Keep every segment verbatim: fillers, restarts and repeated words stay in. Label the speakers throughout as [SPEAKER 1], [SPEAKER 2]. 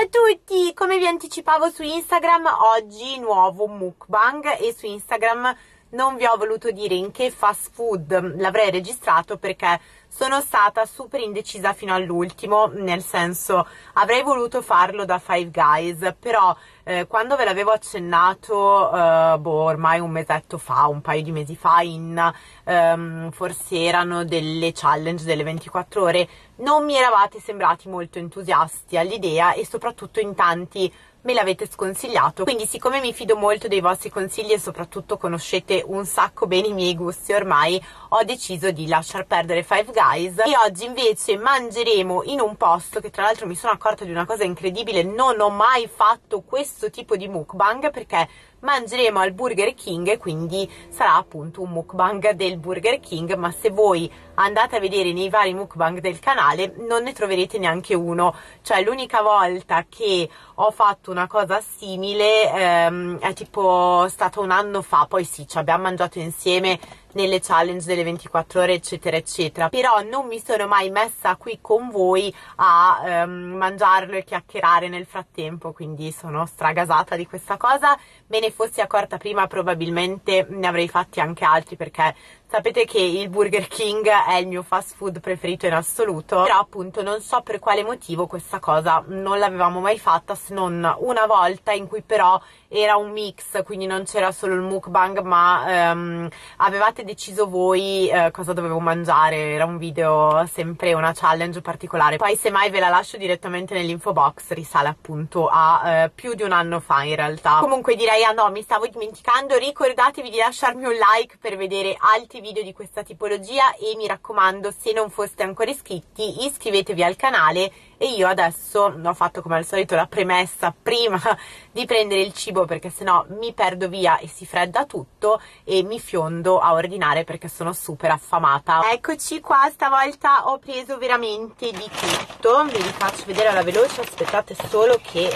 [SPEAKER 1] a tutti! Come vi anticipavo su Instagram, oggi nuovo mukbang e su Instagram non vi ho voluto dire in che fast food l'avrei registrato perché sono stata super indecisa fino all'ultimo, nel senso avrei voluto farlo da Five Guys, però eh, quando ve l'avevo accennato eh, boh, ormai un mesetto fa, un paio di mesi fa, in ehm, forse erano delle challenge delle ventiquattro ore, non mi eravate sembrati molto entusiasti all'idea e soprattutto in tanti me l'avete sconsigliato, quindi siccome mi fido molto dei vostri consigli e soprattutto conoscete un sacco bene i miei gusti ormai, ho deciso di lasciar perdere Five Guys e oggi invece mangeremo in un posto che tra l'altro mi sono accorta di una cosa incredibile: non ho mai fatto questo tipo di mukbang perché mangeremo al Burger King, quindi sarà appunto un mukbang del Burger King, ma se voi andate a vedere nei vari mukbang del canale non ne troverete neanche uno, cioè l'unica volta che ho fatto una cosa simile ehm, è tipo stato un anno fa, poi sì, ci abbiamo mangiato insieme nelle challenge delle ventiquattro ore eccetera eccetera, però non mi sono mai messa qui con voi a ehm, mangiarlo e chiacchierare nel frattempo, quindi sono stragasata di questa cosa. Me ne fossi accorta prima probabilmente ne avrei fatti anche altri, perché sapete che il Burger King è il mio fast food preferito in assoluto, però appunto non so per quale motivo questa cosa non l'avevamo mai fatta, se non una volta in cui però era un mix, quindi non c'era solo il mukbang ma ehm, avevate deciso voi eh, cosa dovevo mangiare, era un video, sempre una challenge particolare. Poi semmai ve la lascio direttamente nell'info box, risale appunto a eh, più di un anno fa in realtà. Comunque direi, ah no, mi stavo dimenticando, ricordatevi di lasciarmi un like per vedere altri video di questa tipologia e mi raccomando, se non foste ancora iscritti, iscrivetevi al canale. E io adesso ho fatto come al solito la premessa prima di prendere il cibo, perché sennò mi perdo via e si fredda tutto e mi fiondo a ordinare perché sono super affamata. Eccoci qua, stavolta ho preso veramente di tutto, ve li faccio vedere alla veloce, aspettate solo che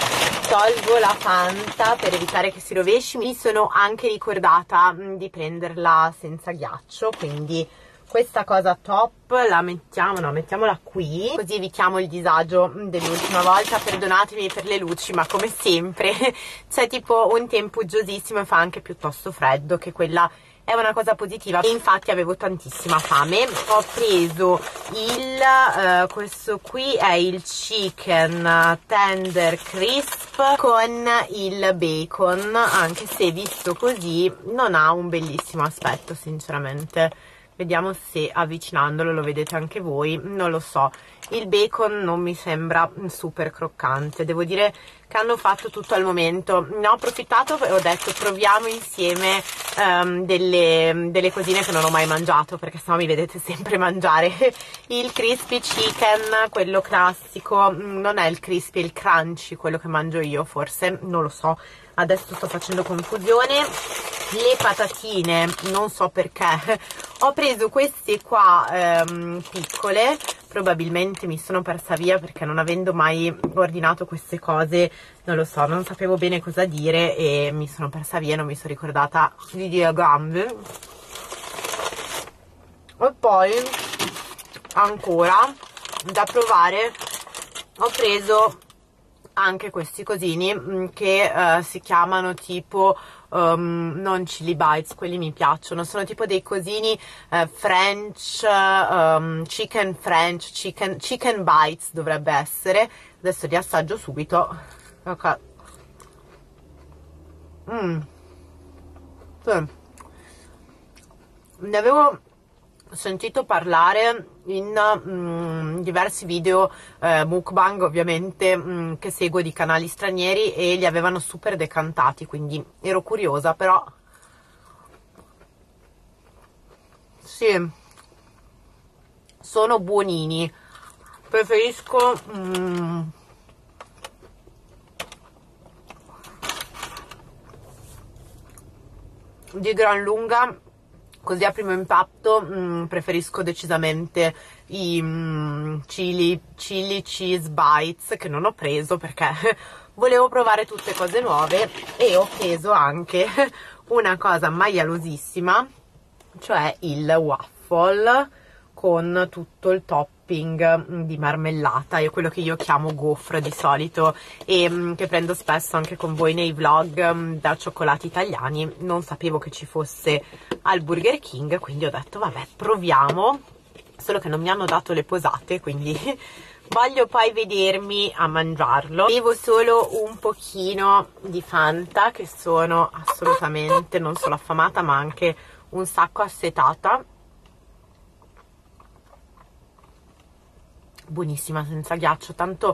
[SPEAKER 1] tolgo la Fanta per evitare che si rovesci. Mi sono anche ricordata di prenderla senza ghiaccio, quindi questa cosa top la mettiamo, no, mettiamola qui, così evitiamo il disagio dell'ultima volta. Perdonatemi per le luci, ma come sempre c'è tipo un tempo uggiosissimo e fa anche piuttosto freddo, che quella è una cosa positiva. E infatti avevo tantissima fame. Ho preso il, uh, questo qui è il chicken tender crisp con il bacon, anche se visto così non ha un bellissimo aspetto sinceramente. Vediamo se avvicinandolo lo vedete anche voi, non lo so, il bacon non mi sembra super croccante, devo dire che hanno fatto tutto al momento. Ne ho approfittato e ho detto proviamo insieme um, delle, delle cosine che non ho mai mangiato, perché sennò mi vedete sempre mangiare. Il crispy chicken, quello classico, non è il crispy, è il crunchy quello che mangio io, forse, non lo so, adesso sto facendo confusione. Le patatine, non so perché, ho preso queste qua ehm, piccole, probabilmente mi sono persa via perché non avendo mai ordinato queste cose, non lo so, non sapevo bene cosa dire e mi sono persa via, non mi sono ricordata di dire gambe. E poi ancora da provare ho preso anche questi cosini che uh, si chiamano tipo um, non chili bites, quelli mi piacciono, sono tipo dei cosini uh, French, um, chicken French, chicken, chicken bites dovrebbe essere. Adesso li assaggio subito. Ok. Mm. Sì. Ne avevo sentito parlare in mm, diversi video eh, mukbang ovviamente mm, che seguo di canali stranieri e li avevano super decantati, quindi ero curiosa, però sì, sono buonini. Preferisco mm, di gran lunga, così a primo impatto mh, preferisco decisamente i mh, chili, chili cheese bites, che non ho preso perché volevo provare tutte cose nuove, e ho preso anche una cosa maialosissima, cioè il waffle con tutto il topping topping di marmellata, è quello che io chiamo gaufre di solito e mh, che prendo spesso anche con voi nei vlog mh, da cioccolati italiani. Non sapevo che ci fosse al Burger King, quindi ho detto vabbè, proviamo, solo che non mi hanno dato le posate, quindi voglio poi vedermi a mangiarlo. Bevo solo un pochino di Fanta, che sono assolutamente non solo affamata ma anche un sacco assetata. Buonissima senza ghiaccio, tanto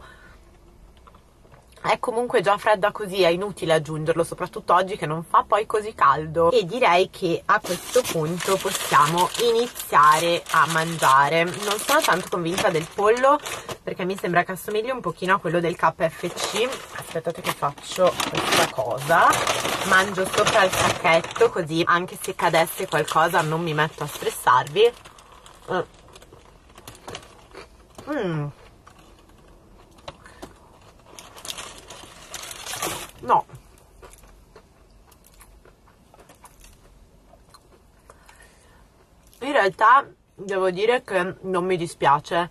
[SPEAKER 1] è comunque già fredda così, è inutile aggiungerlo, soprattutto oggi che non fa poi così caldo. E direi che a questo punto possiamo iniziare a mangiare. Non sono tanto convinta del pollo perché mi sembra che assomigli un pochino a quello del K F C. Aspettate che faccio questa cosa, mangio sopra il sacchetto così anche se cadesse qualcosa non mi metto a stressarvi. Mm. No, in realtà devo dire che non mi dispiace.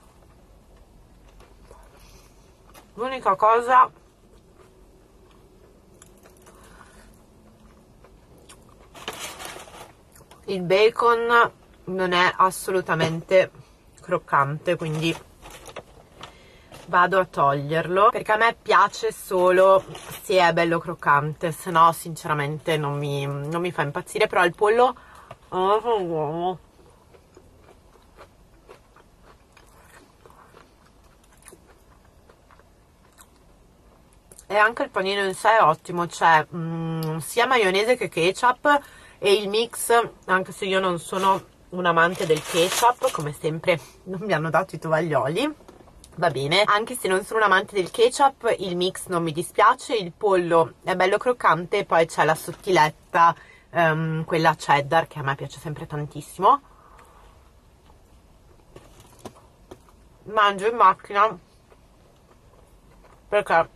[SPEAKER 1] L'unica cosa il bacon non è assolutamente croccante, quindi vado a toglierlo perché a me piace solo se è bello croccante, se no sinceramente non mi, non mi fa impazzire. Però il pollo oh, e anche il panino in sé è ottimo, c'è mm, sia maionese che ketchup e il mix, anche se io non sono un amante del ketchup, come sempre non mi hanno dato i tovaglioli, va bene, anche se non sono un amante del ketchup il mix non mi dispiace, il pollo è bello croccante e poi c'è la sottiletta, um, quella cheddar, che a me piace sempre tantissimo. Mangio in macchina perché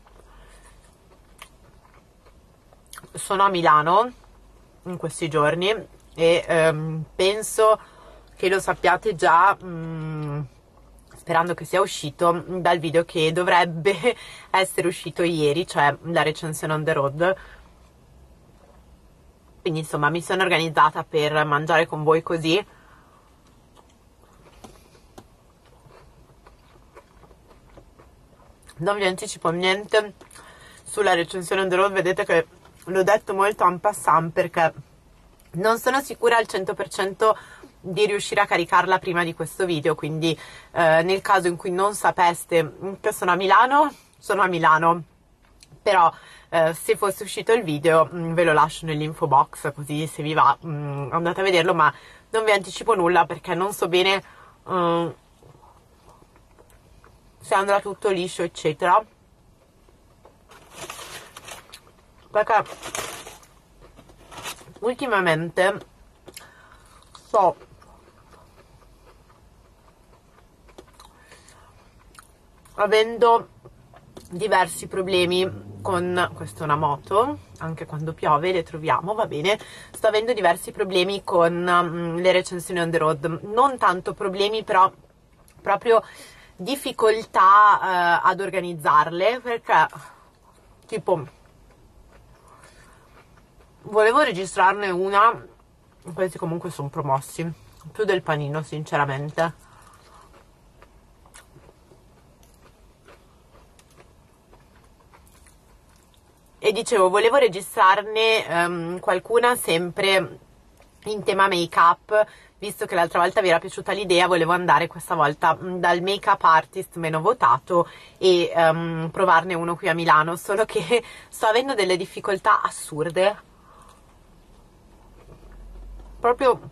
[SPEAKER 1] sono a Milano in questi giorni e um, penso che lo sappiate già, um, sperando che sia uscito dal video che dovrebbe essere uscito ieri, cioè la recensione on the road. Quindi insomma mi sono organizzata per mangiare con voi così. Non vi anticipo niente sulla recensione on the road, vedete che l'ho detto molto en passant perché non sono sicura al cento per cento di riuscire a caricarla prima di questo video, quindi eh, nel caso in cui non sapeste che sono a Milano, sono a Milano, però eh, se fosse uscito il video mh, ve lo lascio nell'info box, così se vi va mh, andate a vederlo, ma non vi anticipo nulla perché non so bene mh, se andrà tutto liscio eccetera, perché ultimamente sto avendo diversi problemi con, questa è una moto, anche quando piove le troviamo, va bene, sto avendo diversi problemi con um, le recensioni on the road, non tanto problemi però proprio difficoltà uh, ad organizzarle, perché tipo volevo registrarne una, questi comunque sono promossi, più del panino sinceramente. E dicevo, volevo registrarne um, qualcuna sempre in tema make up, visto che l'altra volta vi era piaciuta l'idea, volevo andare questa volta dal make up artist meno votato e um, provarne uno qui a Milano, solo che sto avendo delle difficoltà assurde, proprio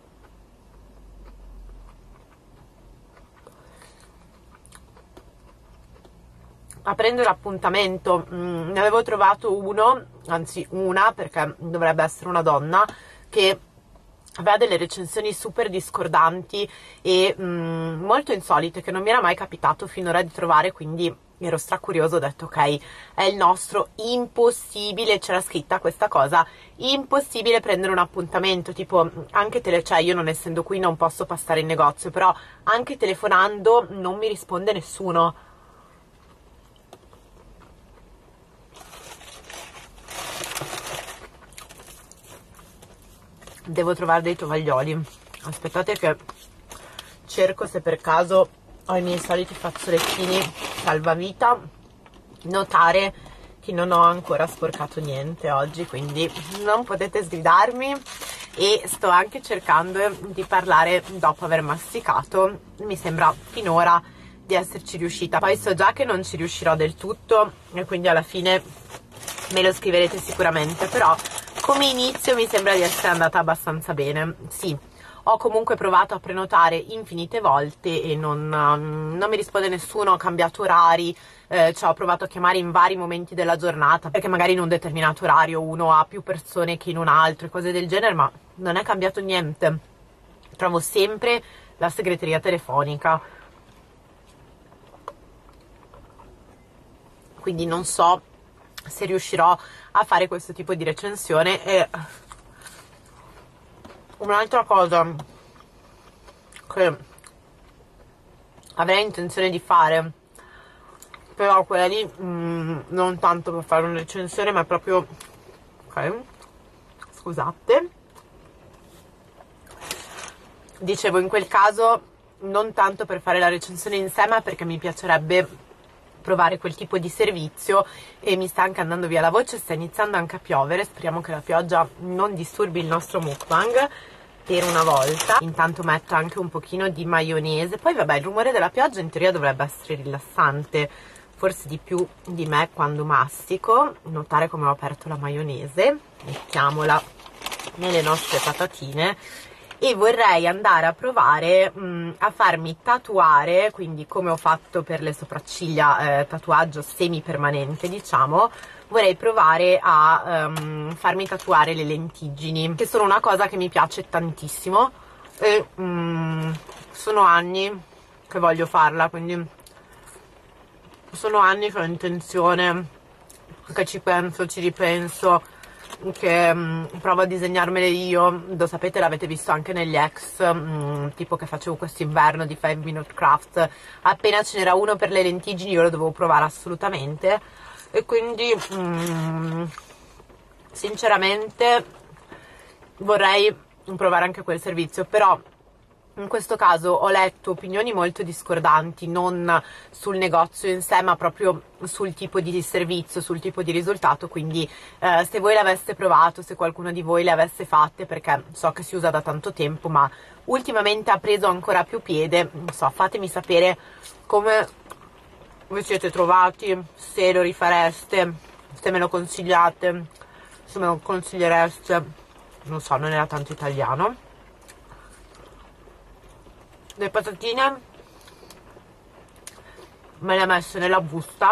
[SPEAKER 1] a prendere appuntamento. Mm, ne avevo trovato uno, anzi una, perché dovrebbe essere una donna, che aveva delle recensioni super discordanti e mh, molto insolite, che non mi era mai capitato finora di trovare, quindi ero stracurioso, ho detto ok, è il nostro, impossibile, c'era scritta questa cosa, impossibile prendere un appuntamento, tipo anche tele, cioè io non essendo qui non posso passare in negozio, però anche telefonando non mi risponde nessuno. Devo trovare dei tovaglioli, aspettate che cerco se per caso ho i miei soliti fazzolettini salvavita. Notare che non ho ancora sporcato niente oggi, quindi non potete sgridarmi, e sto anche cercando di parlare dopo aver masticato, mi sembra finora di esserci riuscita, poi so già che non ci riuscirò del tutto e quindi alla fine me lo scriverete sicuramente, però come inizio mi sembra di essere andata abbastanza bene. Sì, ho comunque provato a prenotare infinite volte e non, non mi risponde nessuno, ho cambiato orari, eh, cioè ho provato a chiamare in vari momenti della giornata, perché magari in un determinato orario uno ha più persone che in un altro e cose del genere, ma non è cambiato niente. Trovo sempre la segreteria telefonica. Quindi non so se riuscirò a fare questo tipo di recensione. E un'altra cosa che avrei intenzione di fare, però quella lì mh, non tanto per fare una recensione, ma proprio, ok, scusate, dicevo in quel caso non tanto per fare la recensione in sé, ma perché mi piacerebbe provare quel tipo di servizio, e mi sta anche andando via la voce, sta iniziando anche a piovere, speriamo che la pioggia non disturbi il nostro mukbang per una volta. Intanto metto anche un pochino di maionese, poi vabbè il rumore della pioggia in teoria dovrebbe essere rilassante, forse di più di me quando mastico. Notare come ho aperto la maionese, mettiamola nelle nostre patatine. E vorrei andare a provare mh, a farmi tatuare, quindi come ho fatto per le sopracciglia, eh, tatuaggio semi permanente diciamo, vorrei provare a um, farmi tatuare le lentiggini, che sono una cosa che mi piace tantissimo e mh, sono anni che voglio farla, quindi sono anni che ho intenzione, che ci penso, ci ripenso, che um, provo a disegnarmele io. Lo sapete, l'avete visto anche negli ex, um, tipo che facevo questo inverno di five minute craft, appena ce n'era uno per le lentiggini io lo dovevo provare assolutamente, e quindi um, sinceramente vorrei provare anche quel servizio. Però in questo caso ho letto opinioni molto discordanti, non sul negozio in sé, ma proprio sul tipo di servizio, sul tipo di risultato, quindi eh, se voi l'aveste provato, se qualcuno di voi le avesse fatte, perché so che si usa da tanto tempo, ma ultimamente ha preso ancora più piede, non so, fatemi sapere come vi siete trovati, se lo rifareste, se me lo consigliate, se me lo consigliereste, non so, non era tanto italiano. Le patatine me le ho messe nella busta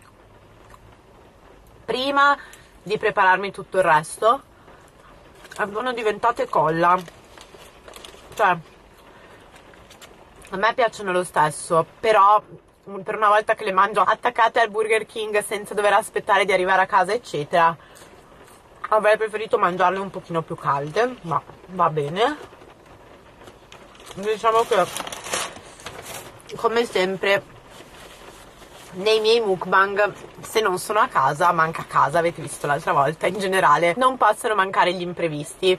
[SPEAKER 1] prima di prepararmi tutto il resto e sono diventate colla, cioè a me piacciono lo stesso, però per una volta che le mangio attaccate al Burger King senza dover aspettare di arrivare a casa eccetera, avrei preferito mangiarle un pochino più calde, ma va bene. Diciamo che come sempre nei miei mukbang, se non sono a casa, manca a casa, avete visto l'altra volta, in generale non possono mancare gli imprevisti.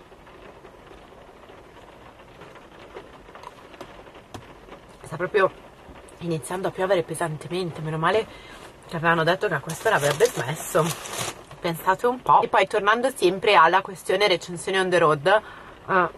[SPEAKER 1] Sta proprio iniziando a piovere pesantemente, meno male che avevano detto che a quest'ora avrebbe smesso, pensate un po'. E poi tornando sempre alla questione recensioni on the road, uh,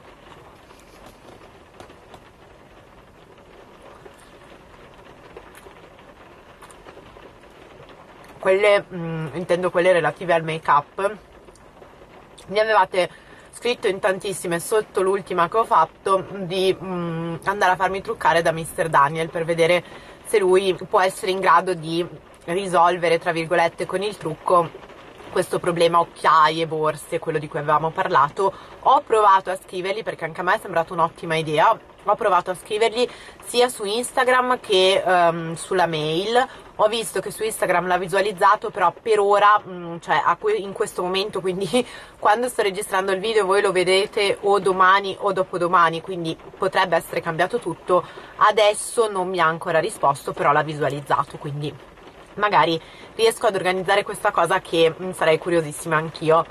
[SPEAKER 1] quelle, mh, intendo quelle relative al make up, mi avevate scritto in tantissime sotto l'ultima che ho fatto di mh, andare a farmi truccare da mister Daniel per vedere se lui può essere in grado di risolvere, tra virgolette, con il trucco questo problema occhiaie, borse, quello di cui avevamo parlato. Ho provato a scrivergli, perché anche a me è sembrata un'ottima idea, ho provato a scrivergli sia su Instagram che um, sulla mail. Ho visto che su Instagram l'ha visualizzato, però per ora, mh, cioè a que- in questo momento, quindi quando sto registrando il video voi lo vedete o domani o dopodomani, quindi potrebbe essere cambiato tutto. Adesso non mi ha ancora risposto, però l'ha visualizzato, quindi magari riesco ad organizzare questa cosa, che mh, sarei curiosissima anch'io.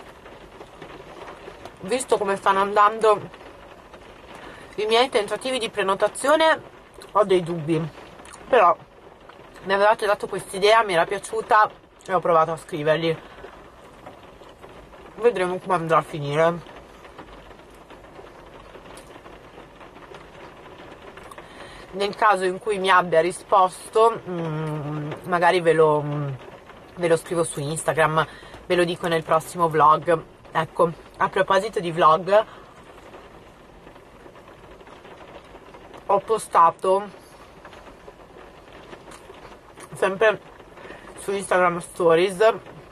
[SPEAKER 1] Visto come stanno andando i miei tentativi di prenotazione, ho dei dubbi, però mi avevate dato quest'idea, mi era piaciuta e ho provato a scrivergli. Vedremo come andrà a finire. Nel caso in cui mi abbia risposto, mh, magari ve lo, ve lo scrivo su Instagram, ve lo dico nel prossimo vlog. Ecco, a proposito di vlog, ho postato sempre su Instagram Stories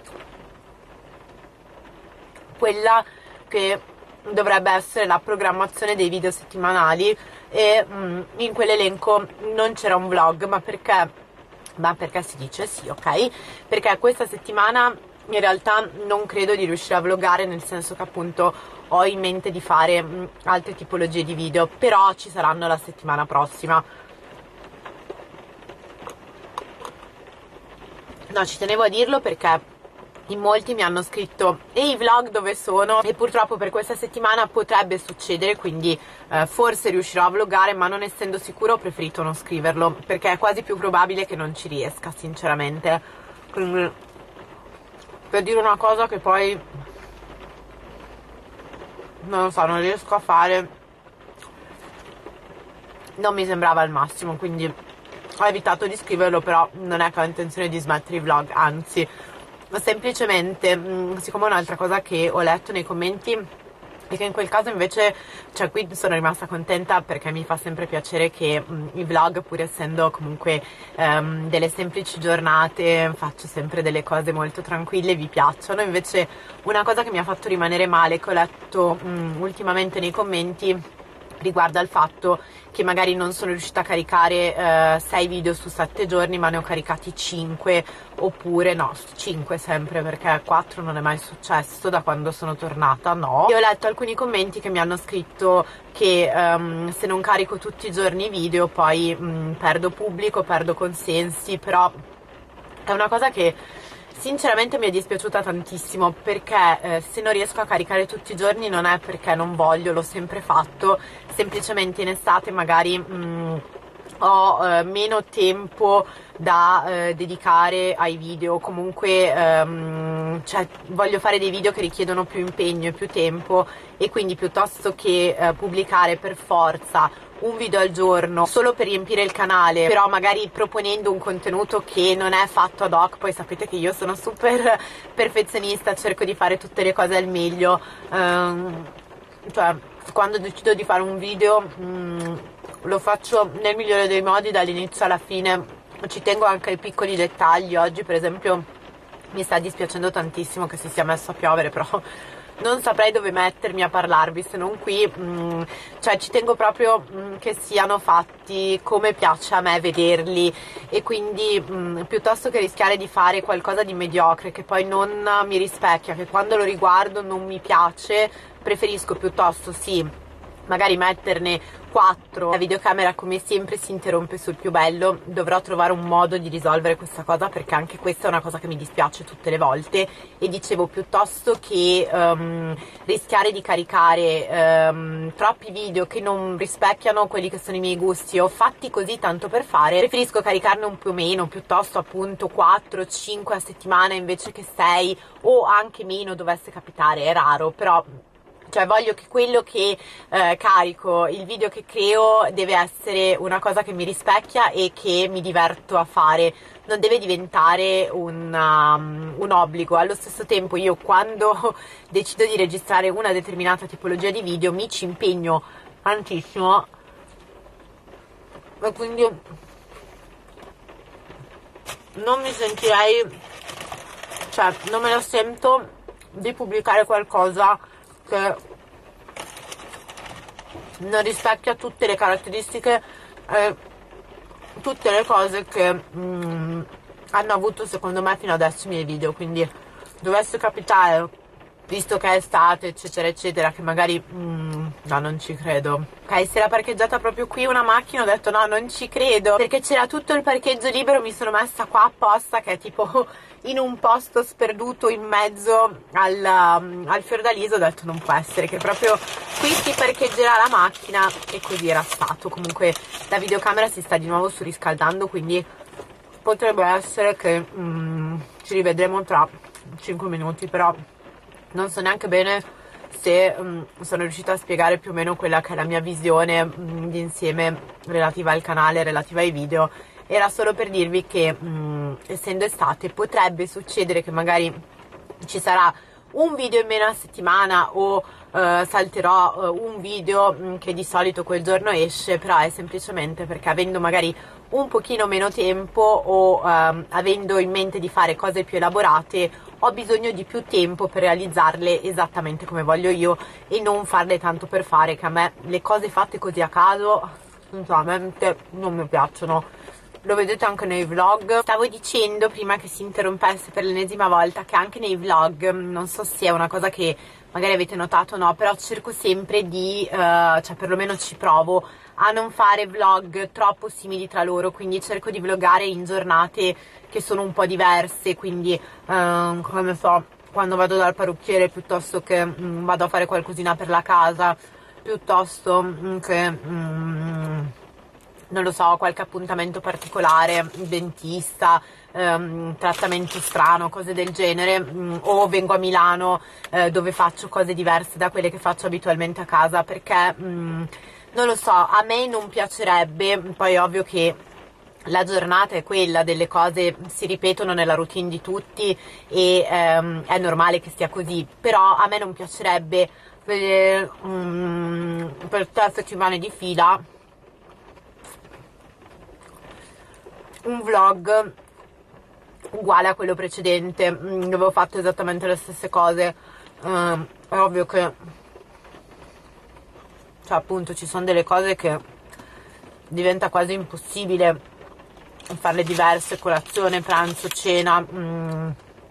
[SPEAKER 1] quella che dovrebbe essere la programmazione dei video settimanali, e mh, in quell'elenco non c'era un vlog, ma perché ma perché si dice sì, ok? Perché questa settimana in realtà non credo di riuscire a vloggare, nel senso che appunto ho in mente di fare mh, altre tipologie di video, però ci saranno la settimana prossima. No, ci tenevo a dirlo perché in molti mi hanno scritto e i vlog dove sono, e purtroppo per questa settimana potrebbe succedere, quindi eh, forse riuscirò a vloggare, ma non essendo sicuro ho preferito non scriverlo, perché è quasi più probabile che non ci riesca, sinceramente. Quindi, per dire una cosa che poi non lo so, non riesco a fare, non mi sembrava il massimo, quindi ho evitato di scriverlo. Però non è che ho intenzione di smettere i vlog, anzi, semplicemente mh, siccome un'altra cosa che ho letto nei commenti è che in quel caso invece, cioè qui sono rimasta contenta, perché mi fa sempre piacere che mh, i vlog, pur essendo comunque um, delle semplici giornate, faccio sempre delle cose molto tranquille, vi piacciono. Invece una cosa che mi ha fatto rimanere male, che ho letto mh, ultimamente nei commenti, riguarda il fatto che magari non sono riuscita a caricare sei uh, video su sette giorni, ma ne ho caricati cinque, oppure no, cinque sempre, perché quattro non è mai successo da quando sono tornata, no. E ho letto alcuni commenti che mi hanno scritto che um, se non carico tutti i giorni video poi um, perdo pubblico, perdo consensi, però è una cosa che sinceramente mi è dispiaciuta tantissimo, perché eh, se non riesco a caricare tutti i giorni non è perché non voglio, l'ho sempre fatto, semplicemente in estate magari mh, ho eh, meno tempo da eh, dedicare ai video, comunque ehm, cioè, voglio fare dei video che richiedono più impegno e più tempo, e quindi piuttosto che eh, pubblicare per forza un video al giorno solo per riempire il canale, però magari proponendo un contenuto che non è fatto ad hoc, poi sapete che io sono super perfezionista, cerco di fare tutte le cose al meglio, ehm, cioè quando decido di fare un video mh, lo faccio nel migliore dei modi, dall'inizio alla fine, ci tengo anche ai piccoli dettagli. Oggi per esempio mi sta dispiacendo tantissimo che si sia messo a piovere, però non saprei dove mettermi a parlarvi se non qui, mm, cioè ci tengo proprio mm, che siano fatti come piace a me vederli, e quindi mm, piuttosto che rischiare di fare qualcosa di mediocre che poi non mi rispecchia, che quando lo riguardo non mi piace, preferisco piuttosto sì magari metterne quattro. La videocamera come sempre si interrompe sul più bello, dovrò trovare un modo di risolvere questa cosa, perché anche questa è una cosa che mi dispiace tutte le volte. E dicevo, piuttosto che um, rischiare di caricare um, troppi video che non rispecchiano quelli che sono i miei gusti, o fatti così tanto per fare, preferisco caricarne un po' meno, piuttosto appunto quattro cinque a settimana invece che sei, o anche meno dovesse capitare, è raro, però cioè voglio che quello che eh, carico, il video che creo, deve essere una cosa che mi rispecchia e che mi diverto a fare, non deve diventare un, um, un obbligo. Allo stesso tempo io, quando decido di registrare una determinata tipologia di video, mi ci impegno tantissimo, e quindi non mi sentirei cioè non me la sento di pubblicare qualcosa che non rispecchia tutte le caratteristiche e tutte le cose che mm, hanno avuto secondo me fino adesso i miei video. Quindi dovesse capitare, visto che è estate eccetera eccetera, che magari mm, no, non ci credo. Ok, si era parcheggiata proprio qui una macchina, ho detto no, non ci credo, perché c'era tutto il parcheggio libero, mi sono messa qua apposta, che è tipo in un posto sperduto in mezzo al, um, al Fiordaliso. Ho detto non può essere che proprio qui si parcheggerà la macchina, e così era stato. Comunque la videocamera si sta di nuovo surriscaldando, quindi potrebbe essere che mm, ci rivedremo tra cinque minuti, però non so neanche bene se um, sono riuscita a spiegare più o meno quella che è la mia visione um, d'insieme relativa al canale, relativa ai video. Era solo per dirvi che um, essendo estate potrebbe succedere che magari ci sarà un video in meno a settimana o uh, salterò uh, un video um, che di solito quel giorno esce, però è semplicemente perché avendo magari un pochino meno tempo o um, avendo in mente di fare cose più elaborate, ho bisogno di più tempo per realizzarle esattamente come voglio io e non farle tanto per fare, che a me le cose fatte così a caso sinceramente non mi piacciono. Lo vedete anche nei vlog. Stavo dicendo prima che si interrompesse per l'ennesima volta che anche nei vlog, non so se è una cosa che magari avete notato o no, però cerco sempre di, uh, cioè perlomeno ci provo a non fare vlog troppo simili tra loro, quindi cerco di vloggare in giornate che sono un po' diverse, quindi uh, come so, quando vado dal parrucchiere piuttosto che um, vado a fare qualcosina per la casa, piuttosto um, che um, non lo so, qualche appuntamento particolare, dentista, ehm, trattamento strano, cose del genere, mh, o vengo a Milano eh, dove faccio cose diverse da quelle che faccio abitualmente a casa, perché mh, non lo so, a me non piacerebbe, poi è ovvio che la giornata è quella, delle cose si ripetono nella routine di tutti e ehm, è normale che sia così, però a me non piacerebbe vedere um, per tre settimane di fila un vlog uguale a quello precedente, dove ho fatto esattamente le stesse cose. Uh, è ovvio che, cioè appunto, ci sono delle cose che diventa quasi impossibile farle diverse: colazione, pranzo, cena. Mm.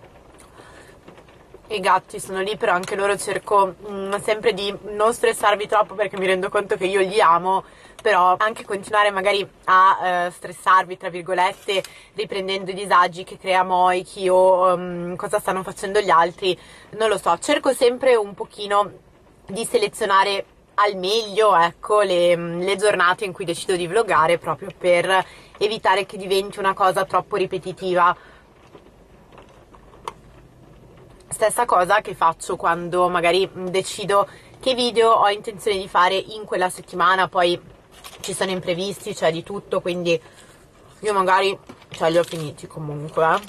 [SPEAKER 1] I gatti sono lì, però anche loro cerco mm, sempre di non stressarvi troppo, perché mi rendo conto che io li amo, però anche continuare magari a eh, stressarvi tra virgolette riprendendo i disagi che crea Moiki o um, cosa stanno facendo gli altri, non lo so, cerco sempre un pochino di selezionare al meglio, ecco, le, le giornate in cui decido di vloggare, proprio per evitare che diventi una cosa troppo ripetitiva. Stessa cosa che faccio quando magari decido che video ho intenzione di fare in quella settimana, poi ci sono imprevisti, c'è cioè di tutto, quindi io magari cioè, li ho finiti comunque. Eh.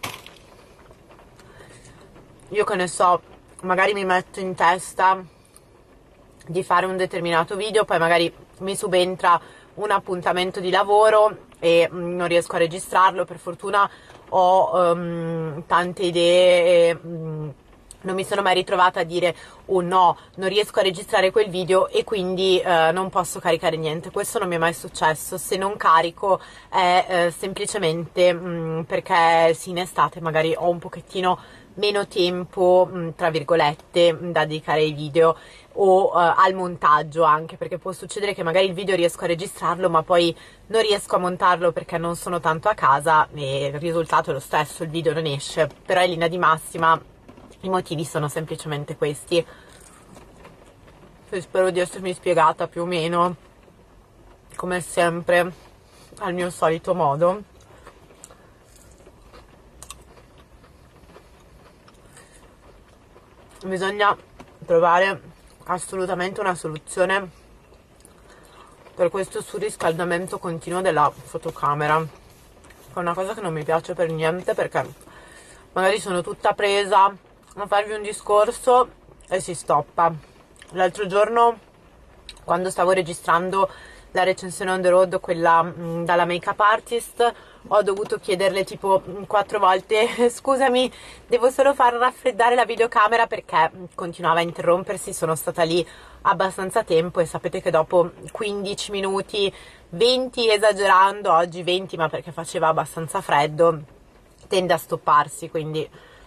[SPEAKER 1] Io che ne so, magari mi metto in testa di fare un determinato video, poi magari mi subentra un appuntamento di lavoro e mh, non riesco a registrarlo. Per fortuna ho um, tante idee e mh, non mi sono mai ritrovata a dire oh no, non riesco a registrare quel video e quindi eh, non posso caricare niente. Questo non mi è mai successo. Se non carico è eh, semplicemente mh, perché sì, in estate magari ho un pochettino meno tempo, mh, tra virgolette, da dedicare ai video o uh, al montaggio, anche perché può succedere che magari il video riesco a registrarlo ma poi non riesco a montarlo perché non sono tanto a casa e il risultato è lo stesso, il video non esce. Però in linea di massima i motivi sono semplicemente questi. Spero di essermi spiegata più o meno, come sempre, al mio solito modo. Bisogna trovare assolutamente una soluzione per questo surriscaldamento continuo della fotocamera, che è una cosa che non mi piace per niente, perché magari sono tutta presa a farvi un discorso e si stoppa. L'altro giorno, quando stavo registrando la recensione on the road, quella mh, dalla make-up artist, ho dovuto chiederle tipo quattro volte scusami, devo solo far raffreddare la videocamera perché continuava a interrompersi. Sono stata lì abbastanza tempo e sapete che dopo quindici minuti, venti esagerando, oggi venti, ma perché faceva abbastanza freddo, tende a stopparsi, quindi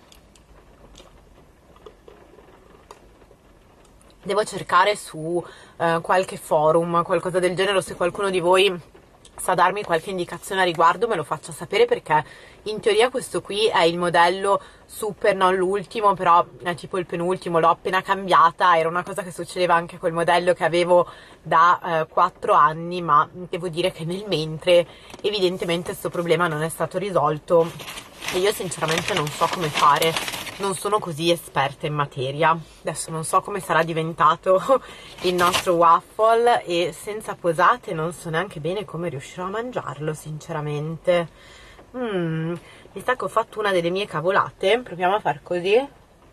[SPEAKER 1] devo cercare su eh, qualche forum, qualcosa del genere, o se qualcuno di voi sa darmi qualche indicazione a riguardo me lo faccia sapere, perché in teoria questo qui è il modello super, non l'ultimo, però è tipo il penultimo, l'ho appena cambiata. Era una cosa che succedeva anche col modello che avevo da eh, quattro anni, ma devo dire che nel mentre evidentemente questo problema non è stato risolto e io sinceramente non so come fare, non sono così esperta in materia. Adesso non so come sarà diventato il nostro waffle e senza posate non so neanche bene come riuscirò a mangiarlo sinceramente. mm, mi sa che ho fatto una delle mie cavolate, proviamo a far così.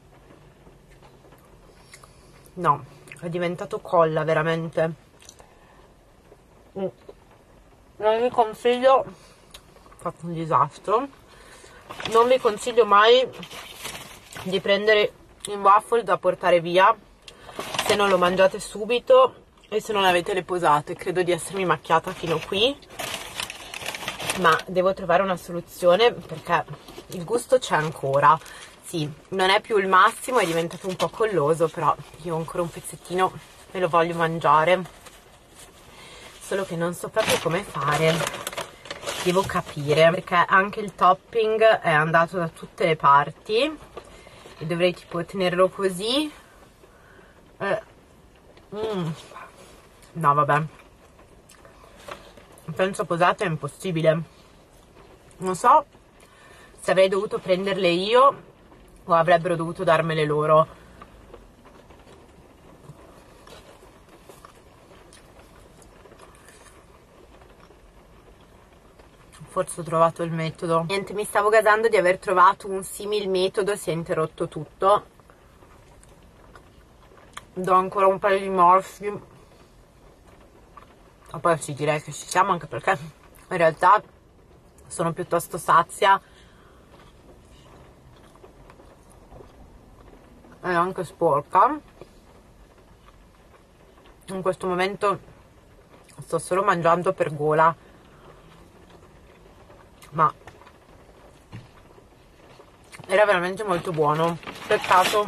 [SPEAKER 1] No, è diventato colla veramente. mm. Non vi consiglio, ho fatto un disastro, non vi consiglio mai di prendere il waffle da portare via se non lo mangiate subito e se non avete le posate. Credo di essermi macchiata fino qui, ma devo trovare una soluzione perché il gusto c'è ancora. Sì, non è più il massimo, è diventato un po' colloso, però io ancora un pezzettino me lo voglio mangiare, solo che non so proprio come fare. Devo capire, perché anche il topping è andato da tutte le parti e dovrei tipo tenerlo così. eh. mm. No vabbè, penso posate è impossibile. Non so se avrei dovuto prenderle io o avrebbero dovuto darmele loro. Forse ho trovato il metodo. Niente, mi stavo gasando di aver trovato un simil metodo, si è interrotto tutto. Do ancora un paio di morsi. Ma poi sì, direi che ci siamo, anche perché in realtà sono piuttosto sazia. E anche sporca. In questo momento sto solo mangiando per gola, ma era veramente molto buono. Peccato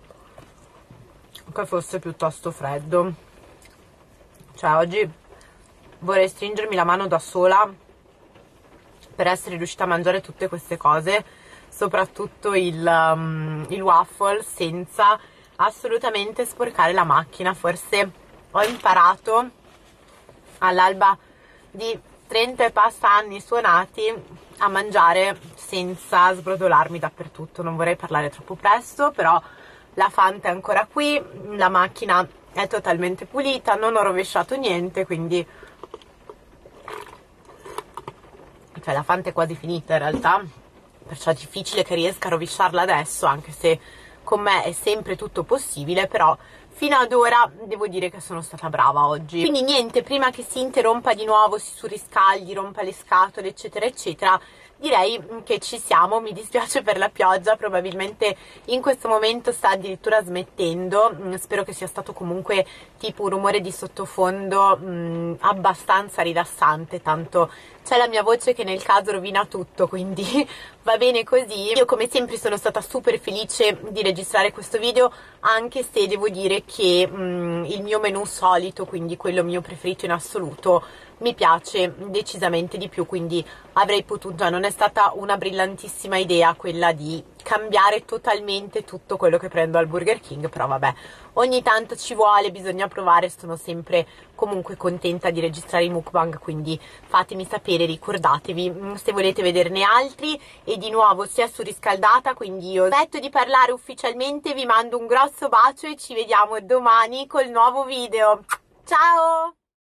[SPEAKER 1] che fosse piuttosto freddo. Cioè oggi vorrei stringermi la mano da sola per essere riuscita a mangiare tutte queste cose, soprattutto il, um, il waffle, senza assolutamente sporcare la macchina. Forse ho imparato all'alba di trenta e passa anni suonati a mangiare senza sbrodolarmi dappertutto. Non vorrei parlare troppo presto, però la Fanta è ancora qui, la macchina è totalmente pulita, non ho rovesciato niente, quindi cioè la Fanta è quasi finita in realtà, perciò è difficile che riesca a rovesciarla adesso, anche se con me è sempre tutto possibile, però fino ad ora devo dire che sono stata brava oggi. Quindi niente, prima che si interrompa di nuovo, si surriscaldi, rompa le scatole eccetera eccetera, direi che ci siamo. Mi dispiace per la pioggia, probabilmente in questo momento sta addirittura smettendo. Spero che sia stato comunque tipo un rumore di sottofondo mh, abbastanza rilassante, tanto c'è la mia voce che nel caso rovina tutto, quindi va bene così. Io come sempre sono stata super felice di registrare questo video, anche se devo dire che mh, il mio menù solito, quindi quello mio preferito in assoluto, mi piace decisamente di più, quindi avrei potuto, cioè non è stata una brillantissima idea quella di cambiare totalmente tutto quello che prendo al Burger King, però vabbè, ogni tanto ci vuole, bisogna provare. Sono sempre comunque contenta di registrare i mukbang, quindi fatemi sapere, ricordatevi se volete vederne altri. E di nuovo si è surriscaldata, quindi io smetto di parlare ufficialmente, vi mando un grosso bacio e ci vediamo domani col nuovo video. Ciao!